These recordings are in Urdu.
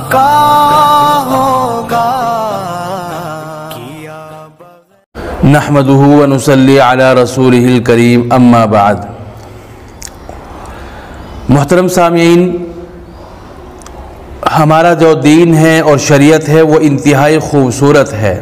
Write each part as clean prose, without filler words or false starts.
آقا ہوگا نحمدہ ونصلی علی رسولہ الکریم اما بعد۔ محترم سامعین، ہمارا جو دین ہے اور شریعت ہے وہ انتہائی خوبصورت ہے،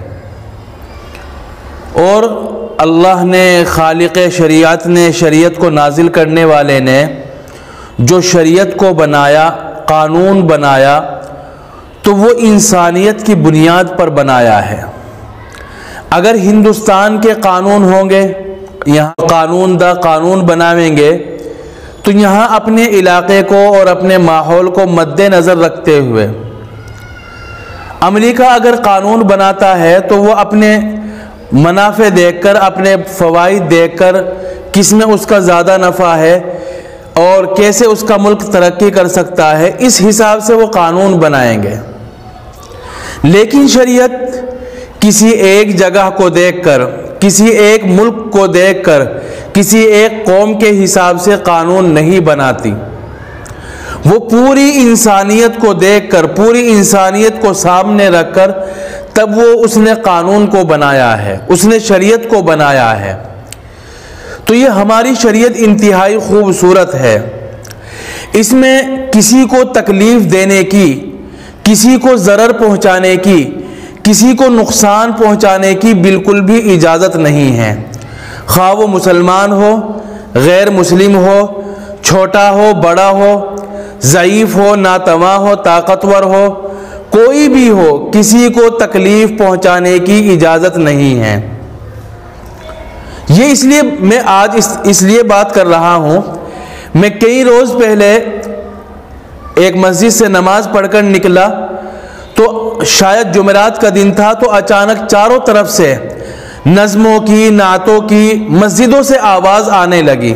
اور اللہ نے، خالق شریعت نے، شریعت کو نازل کرنے والے نے جو شریعت کو بنایا، قانون بنایا، تو وہ انسانیت کی بنیاد پر بنایا ہے۔ اگر ہندوستان کے قانون ہوں گے، یہاں قانون بنائیں گے، تو یہاں اپنے علاقے کو اور اپنے ماحول کو مد نظر رکھتے ہوئے، امریکہ اگر قانون بناتا ہے تو وہ اپنے منافع دیکھ کر، اپنے فوائد دیکھ کر، کس میں اس کا زیادہ نفع ہے اور کیسے اس کا ملک ترقی کر سکتا ہے، اس حساب سے وہ قانون بنائیں گے۔ لیکن شریعت کسی ایک جگہ کو دیکھ کر، کسی ایک ملک کو دیکھ کر، کسی ایک قوم کے حساب سے قانون نہیں بناتی، وہ پوری انسانیت کو دیکھ کر، پوری انسانیت کو سامنے رکھ کر تب وہ اس نے قانون کو بنایا ہے، اس نے شریعت کو بنایا ہے۔ تو یہ ہماری شریعت انتہائی خوبصورت ہے، اس میں کسی کو تکلیف دینے کی، کسی کو ضرر پہنچانے کی، کسی کو نقصان پہنچانے کی بالکل بھی اجازت نہیں ہے، خواہ وہ مسلمان ہو، غیر مسلم ہو، چھوٹا ہو، بڑا ہو، ضعیف ہو، ناتواں ہو، طاقتور ہو، کوئی بھی ہو، کسی کو تکلیف پہنچانے کی اجازت نہیں ہے۔ یہ اس لیے میں آج اس لیے بات کر رہا ہوں، میں کئی روز پہلے ایک مسجد سے نماز پڑھ کر نکلا تو شاید جمعرات کا دن تھا، تو اچانک چاروں طرف سے نظموں کی، نعتوں کی، مسجدوں سے آواز آنے لگی۔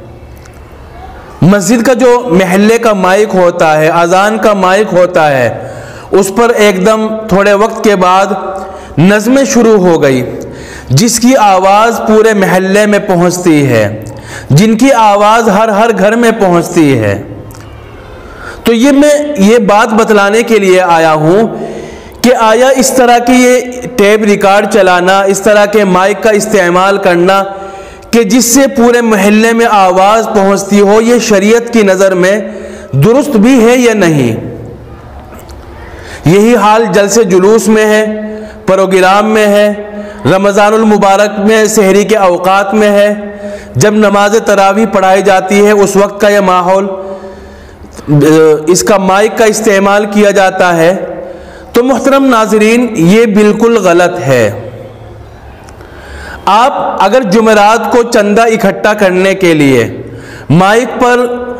مسجد کا جو محلے کا مائک ہوتا ہے، اذان کا مائک ہوتا ہے، اس پر ایک دم تھوڑے وقت کے بعد نظمیں شروع ہو گئی، جس کی آواز پورے محلے میں پہنچتی ہے، جن کی آواز ہر گھر میں پہنچتی ہے۔ تو میں یہ بات بتلانے کے لیے آیا ہوں کہ آیا اس طرح کی یہ ٹیپ ریکارڈ چلانا، اس طرح کے مائک کا استعمال کرنا کہ جس سے پورے محلے میں آواز پہنچتی ہو، یہ شریعت کی نظر میں درست بھی ہے یا نہیں؟ یہی حال جلسے جلوس میں ہے، پروگرام میں ہے، رمضان المبارک میں سحری کے اوقات میں ہے، جب نماز تراویح پڑھائی جاتی ہے اس وقت کا یہ ماحول، اس کا مائک کا استعمال کیا جاتا ہے۔ تو محترم ناظرین، یہ بالکل غلط ہے۔ آپ اگر جمعرات کو چندہ اکٹھا کرنے کے لیے مائک پر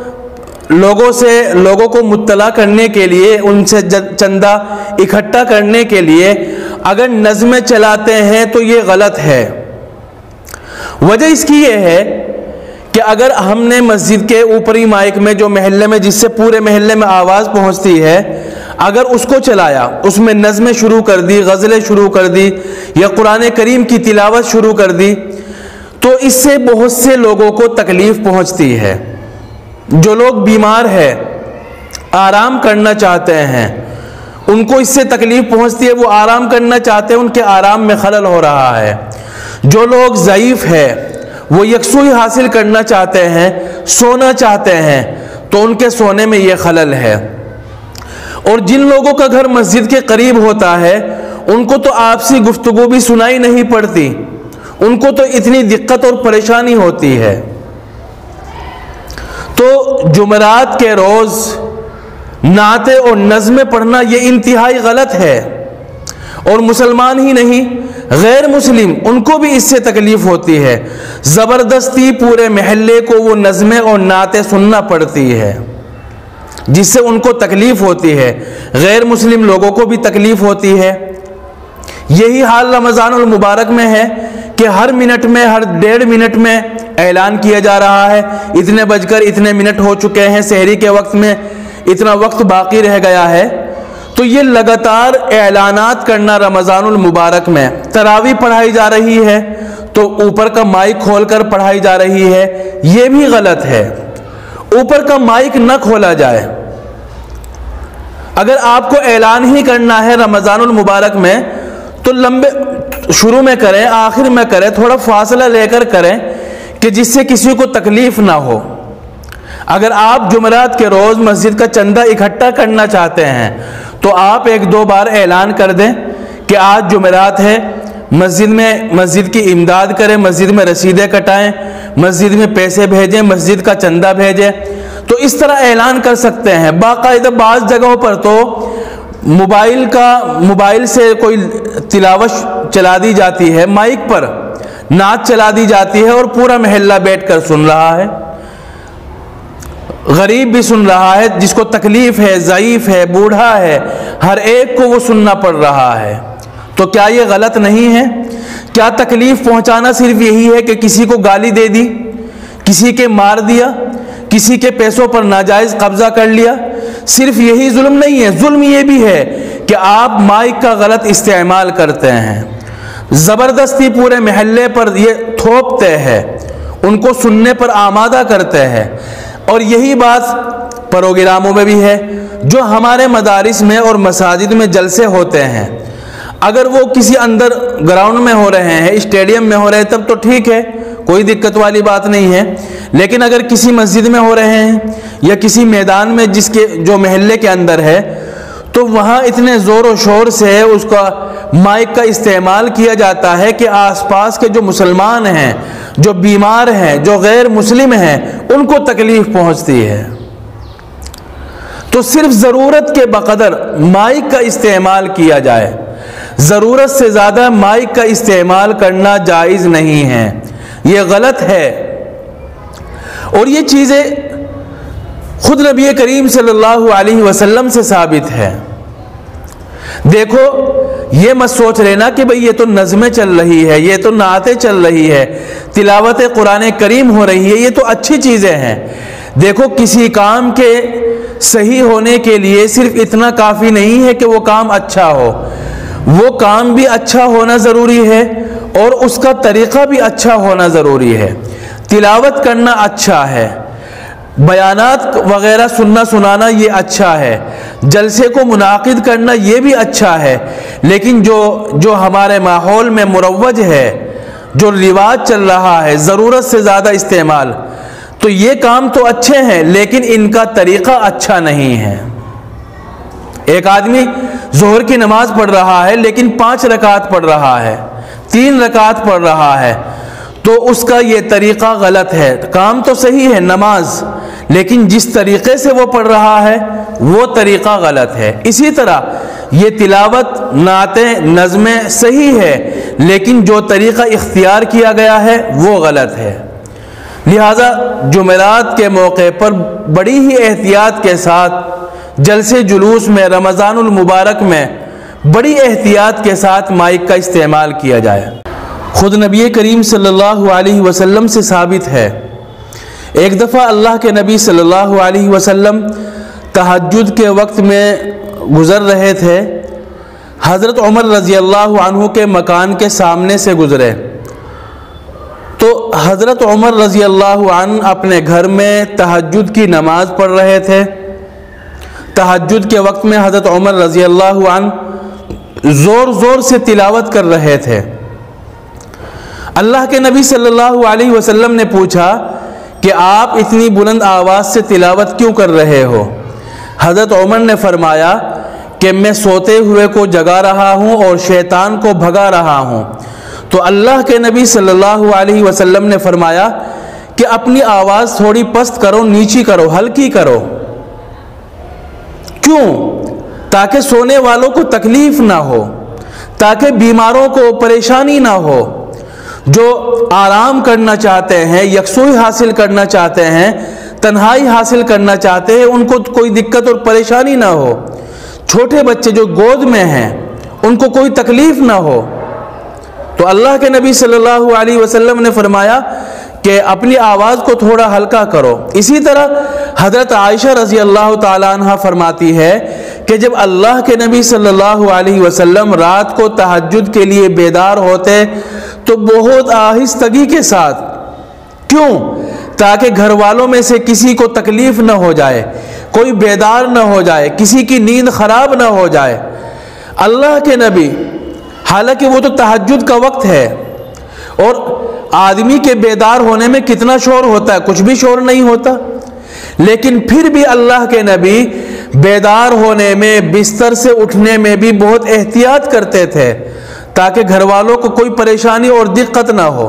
لوگوں کو مطلع کرنے کے لیے، ان سے چندہ اکٹھا کرنے کے لیے اگر نظمیں چلاتے ہیں تو یہ غلط ہے۔ وجہ اس کی یہ ہے کہ اگر ہم نے مسجد کے اوپری مائک میں، جو محلے میں، جس سے پورے محلے میں آواز پہنچتی ہے، اگر اس کو چلایا، اس میں نظمیں شروع کر دی، غزلیں شروع کر دی، یا قرآن کریم کی تلاوت شروع کر دی، تو اس سے بہت سے لوگوں کو تکلیف پہنچتی ہے۔ جو لوگ بیمار ہیں، آرام کرنا چاہتے ہیں، ان کو اس سے تکلیف پہنچتی ہے، وہ آرام کرنا چاہتے ہیں، ان کے آرام میں خلل ہو رہا ہے۔ جو لوگ ضعیف ہیں، وہ یکسوئی حاصل کرنا چاہتے ہیں، سونا چاہتے ہیں، تو ان کے سونے میں یہ خلل ہے۔ اور جن لوگوں کا گھر مسجد کے قریب ہوتا ہے، ان کو تو آپسی گفتگو بھی سنائی نہیں پڑتی، ان کو تو اتنی دقت اور پریشانی ہوتی ہے۔ تو جمعرات کے روز نعتیں اور نظمیں پڑھنا یہ انتہائی غلط ہے، اور مسلمان ہی نہیں، غیر مسلم، ان کو بھی اس سے تکلیف ہوتی ہے۔ زبردستی پورے محلے کو وہ نظمیں اور نعتیں سننا پڑتی ہے، جس سے ان کو تکلیف ہوتی ہے، غیر مسلم لوگوں کو بھی تکلیف ہوتی ہے۔ یہی حال رمضان المبارک میں ہے کہ ہر منٹ میں، ہر 1.5 منٹ میں اعلان کیا جا رہا ہے، اتنے بج کر اتنے منٹ ہو چکے ہیں، سحری کے وقت میں اتنا وقت باقی رہ گیا ہے۔ تو یہ لگاتار اعلانات کرنا رمضان المبارک میں، تراویح پڑھائی جا رہی ہے تو اوپر کا مائک کھول کر پڑھائی جا رہی ہے، یہ بھی غلط ہے۔ اوپر کا مائک نہ کھولا جائے، اگر آپ کو اعلان ہی کرنا ہے رمضان المبارک میں تو لمبے شروع میں کریں، آخر میں کریں، تھوڑا فاصلہ لے کر کریں کہ جس سے کسی کو تکلیف نہ ہو۔ اگر آپ جمعرات کے روز مسجد کا چندہ اکٹھا کرنا چاہتے ہیں تو آپ 1-2 بار اعلان کر دیں کہ آج جمعرات ہے، مسجد کی امداد کریں، مسجد میں رسیدیں کٹائیں، مسجد میں پیسے بھیجیں، مسجد کا چندہ بھیجیں۔ تو اس طرح اعلان کر سکتے ہیں۔ باقاعدہ بعض جگہوں پر تو موبائل سے کوئی تلاوت چلا دی جاتی ہے، مائک پر نعت چلا دی جاتی ہے اور پورا محلہ بیٹھ کر سن رہا ہے، غریب بھی سن رہا ہے، جس کو تکلیف ہے، ضعیف ہے، بوڑھا ہے، ہر ایک کو وہ سننا پڑ رہا ہے۔ تو کیا یہ غلط نہیں ہے؟ کیا تکلیف پہنچانا صرف یہی ہے کہ کسی کو گالی دے دی، کسی کے مار دیا، کسی کے پیسوں پر ناجائز قبضہ کر لیا؟ صرف یہی ظلم نہیں ہے، ظلم یہ بھی ہے کہ آپ مائک کا غلط استعمال کرتے ہیں، زبردستی پورے محلے پر یہ تھوپتے ہیں، ان کو سننے پر آمادہ کرتے ہیں۔ اور یہی بات پروگراموں میں بھی ہے، جو ہمارے مدارس میں اور مساجد میں جلسے ہوتے ہیں، اگر وہ کسی اندر گراؤنڈ میں ہو رہے ہیں، اسٹیڈیم میں ہو رہے ہیں، تب تو ٹھیک ہے، کوئی دقت والی بات نہیں ہے۔ لیکن اگر کسی مسجد میں ہو رہے ہیں یا کسی میدان میں جو محلے کے اندر ہے، تو وہاں اتنے زور و شور سے اس کا مائک کا استعمال کیا جاتا ہے کہ آس پاس کے جو مسلمان ہیں، جو بیمار ہیں، جو غیر مسلم ہیں، ان کو تکلیف پہنچتی ہے۔ تو صرف ضرورت کے بقدر مائک کا استعمال کیا جائے، ضرورت سے زیادہ مائک کا استعمال کرنا جائز نہیں ہے، یہ غلط ہے۔ اور یہ چیزیں خود نبی کریم صلی اللہ علیہ وسلم سے ثابت ہے۔ دیکھو، یہ مت سوچ لینا کہ بھئی یہ تو نظمیں چل رہی ہے، یہ تو نعتیں چل رہی ہے، تلاوت قرآن کریم ہو رہی ہے، یہ تو اچھی چیزیں ہیں۔ دیکھو، کسی کام کے صحیح ہونے کے لیے صرف اتنا کافی نہیں ہے کہ وہ کام اچھا ہو، وہ کام بھی اچھا ہونا ضروری ہے اور اس کا طریقہ بھی اچھا ہونا ضروری ہے۔ تلاوت کرنا اچھا ہے، بیانات وغیرہ سنانا یہ اچھا ہے، جلسے کو منعقد کرنا یہ بھی اچھا ہے، لیکن جو ہمارے ماحول میں مروج ہے، جو رواج چل رہا ہے، ضرورت سے زیادہ استعمال، تو یہ کام تو اچھے ہیں لیکن ان کا طریقہ اچھا نہیں ہے۔ ایک آدمی ظہر کی نماز پڑھ رہا ہے لیکن 5 رکعت پڑھ رہا ہے، 3 رکعت پڑھ رہا ہے، تو اس کا یہ طریقہ غلط ہے۔ کام تو صحیح ہے نماز، لیکن جس طریقے سے وہ پڑھ رہا ہے وہ طریقہ غلط ہے۔ اسی طرح یہ تلاوت، نعتیں، نظمیں صحیح ہے، لیکن جو طریقہ اختیار کیا گیا ہے وہ غلط ہے۔ لہذا جمعرات کے موقع پر بڑی ہی احتیاط کے ساتھ جلسے جلوس میں، رمضان المبارک میں بڑی احتیاط کے ساتھ مائک کا استعمال کیا جائے۔ خود نبی کریم صلی اللہ علیہ وسلم سے ثابت ہے، ایک دفعہ اللہ کے نبی صلی اللہ علیہ وسلم تہجد کے وقت میں گزر رہے تھے، حضرت عمر رضی اللہ عنہ کے مکان کے سامنے سے گزرے، تو حضرت عمر رضی اللہ عنہ اپنے گھر میں تہجد کی نماز پڑھ رہے تھے۔ تہجد کے وقت میں حضرت عمر رضی اللہ عنہ زور زور سے تلاوت کر رہے تھے۔ اللہ کے نبی صلی اللہ علیہ وسلم نے پوچھا کہ آپ اتنی بلند آواز سے تلاوت کیوں کر رہے ہو؟ حضرت عمر نے فرمایا کہ میں سوتے ہوئے کو جگا رہا ہوں اور شیطان کو بھگا رہا ہوں۔ تو اللہ کے نبی صلی اللہ علیہ وسلم نے فرمایا کہ اپنی آواز تھوڑی پست کرو، نیچی کرو، ہلکی کرو۔ کیوں؟ تاکہ سونے والوں کو تکلیف نہ ہو، تاکہ بیماروں کو پریشانی نہ ہو، جو آرام کرنا چاہتے ہیں، یکسوئی حاصل کرنا چاہتے ہیں، تنہائی حاصل کرنا چاہتے ہیں، ان کو کوئی دقت اور پریشانی نہ ہو، چھوٹے بچے جو گود میں ہیں ان کو کوئی تکلیف نہ ہو۔ تو اللہ کے نبی صلی اللہ علیہ وسلم نے فرمایا کہ اپنی آواز کو تھوڑا ہلکا کرو۔ اسی طرح حضرت عائشہ رضی اللہ تعالیٰ عنہ فرماتی ہے کہ جب اللہ کے نبی صلی اللہ علیہ وسلم رات کو تہجد کے لیے بیدار ہوتے تو بہت آہستگی کے ساتھ، کیوں؟ تاکہ گھر والوں میں سے کسی کو تکلیف نہ ہو جائے، کوئی بیدار نہ ہو جائے، کسی کی نیند خراب نہ ہو جائے۔ اللہ کے نبی، حالانکہ وہ تو تہجد کا وقت ہے اور آدمی کے بیدار ہونے میں کتنا شور ہوتا ہے، کچھ بھی شور نہیں ہوتا، لیکن پھر بھی اللہ کے نبی بیدار ہونے میں، بستر سے اٹھنے میں بھی بہت احتیاط کرتے تھے تاکہ گھر والوں کو کوئی پریشانی اور دقت نہ ہو،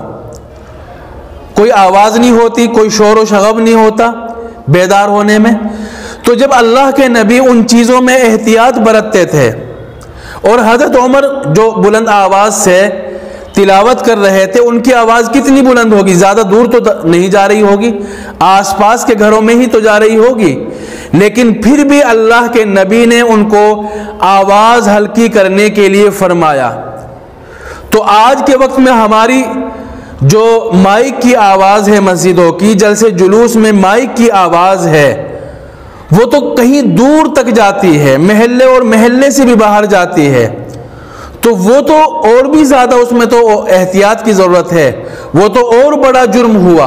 کوئی آواز نہیں ہوتی، کوئی شور و شغب نہیں ہوتا بیدار ہونے میں۔ تو جب اللہ کے نبی ان چیزوں میں احتیاط برتتے تھے، اور حضرت عمر جو بلند آواز سے تلاوت کر رہے تھے، ان کی آواز کتنی بلند ہوگی؟ زیادہ دور تو نہیں جا رہی ہوگی، آس پاس کے گھروں میں ہی تو جا رہی ہوگی، لیکن پھر بھی اللہ کے نبی نے ان کو آواز ہلکی کرنے کے لیے فرمایا۔ تو آج کے وقت میں ہماری جو مائک کی آواز ہے، مسجدوں کی جلسے جلوس میں مائک کی آواز ہے، وہ تو کہیں دور تک جاتی ہے، محلے اور محلے سے بھی باہر جاتی ہے، تو وہ تو اور بھی زیادہ اس میں تو احتیاط کی ضرورت ہے، وہ تو اور بڑا جرم ہوا۔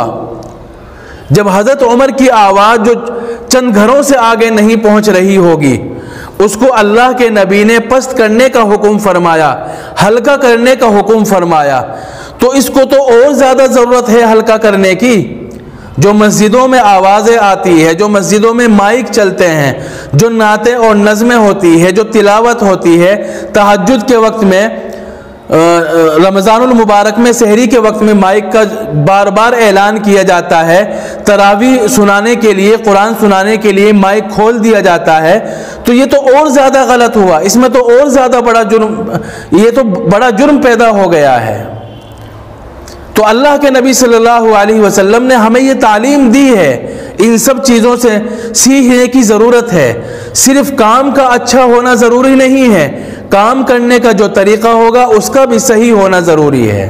جب حضرت عمر کی آواز جو چند گھروں سے آگے نہیں پہنچ رہی ہوگی، اس کو اللہ کے نبی نے پست کرنے کا حکم فرمایا، ہلکا کرنے کا حکم فرمایا، تو اس کو تو اور زیادہ ضرورت ہے ہلکا کرنے کی۔ جو مسجدوں میں آوازیں آتی ہے، جو مسجدوں میں مائک چلتے ہیں، جو نعتیں اور نظمیں ہوتی ہے، جو تلاوت ہوتی ہے، تہجد کے وقت میں، رمضان المبارک میں سحری کے وقت میں مائک کا بار بار اعلان کیا جاتا ہے، تراویح سنانے کے لیے، قرآن سنانے کے لیے مائک کھول دیا جاتا ہے، تو یہ تو اور زیادہ غلط ہوا، اس میں تو اور زیادہ بڑا جرم، یہ تو بڑا جرم پیدا ہو گیا ہے۔ تو اللہ کے نبی صلی اللہ علیہ وسلم نے ہمیں یہ تعلیم دی ہے، ان سب چیزوں سے سیکھنے کی ضرورت ہے۔ صرف کام کا اچھا ہونا ضروری نہیں ہے، کام کرنے کا جو طریقہ ہوگا اس کا بھی صحیح ہونا ضروری ہے۔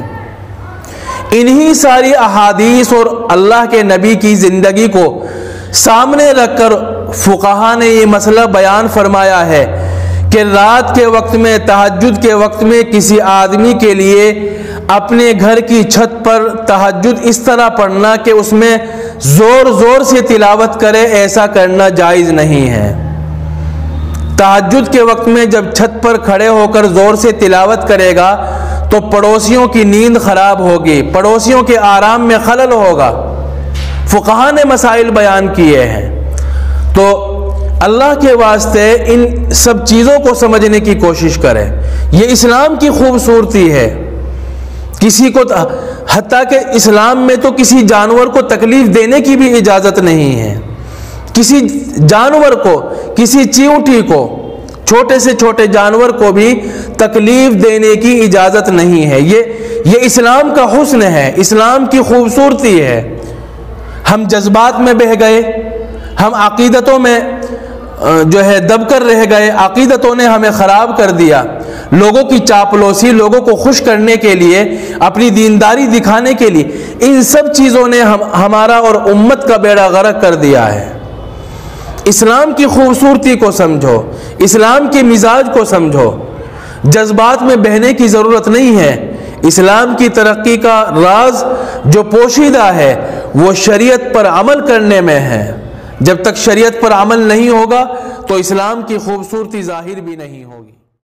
انہی ساری احادیث اور اللہ کے نبی کی زندگی کو سامنے رکھ کر فقہا نے یہ مسئلہ بیان فرمایا ہے کہ رات کے وقت میں، تہجد کے وقت میں کسی آدمی کے لیے اپنے گھر کی چھت پر تہجد اس طرح پڑھنا کہ اس میں زور زور سے تلاوت کرے، ایسا کرنا جائز نہیں ہے۔ تہجد کے وقت میں جب چھت پر کھڑے ہو کر زور سے تلاوت کرے گا تو پڑوسیوں کی نیند خراب ہوگی، پڑوسیوں کے آرام میں خلل ہوگا۔ فقہا نے مسائل بیان کیے ہیں، تو اللہ کے واسطے ان سب چیزوں کو سمجھنے کی کوشش کریں۔ یہ اسلام کی خوبصورتی ہے۔ کسی کو، حتیٰ کہ اسلام میں تو کسی جانور کو تکلیف دینے کی بھی اجازت نہیں ہے، کسی جانور کو، کسی چیونٹی کو، چھوٹے سے چھوٹے جانور کو بھی تکلیف دینے کی اجازت نہیں ہے۔ یہ اسلام کا حسن ہے، اسلام کی خوبصورتی ہے۔ ہم جذبات میں بہہ گئے، ہم عقیدتوں میں جو ہے دب کر رہ گئے، عقیدتوں نے ہمیں خراب کر دیا، لوگوں کی چاپلوسی، لوگوں کو خوش کرنے کے لیے، اپنی دینداری دکھانے کے لیے، ان سب چیزوں نے ہمارا اور امت کا بیڑا غرق کر دیا ہے۔ اسلام کی خوبصورتی کو سمجھو، اسلام کے مزاج کو سمجھو، جذبات میں بہنے کی ضرورت نہیں ہے۔ اسلام کی ترقی کا راز جو پوشیدہ ہے وہ شریعت پر عمل کرنے میں ہے۔ جب تک شریعت پر عمل نہیں ہوگا تو اسلام کی خوبصورتی ظاہر بھی نہیں ہوگی۔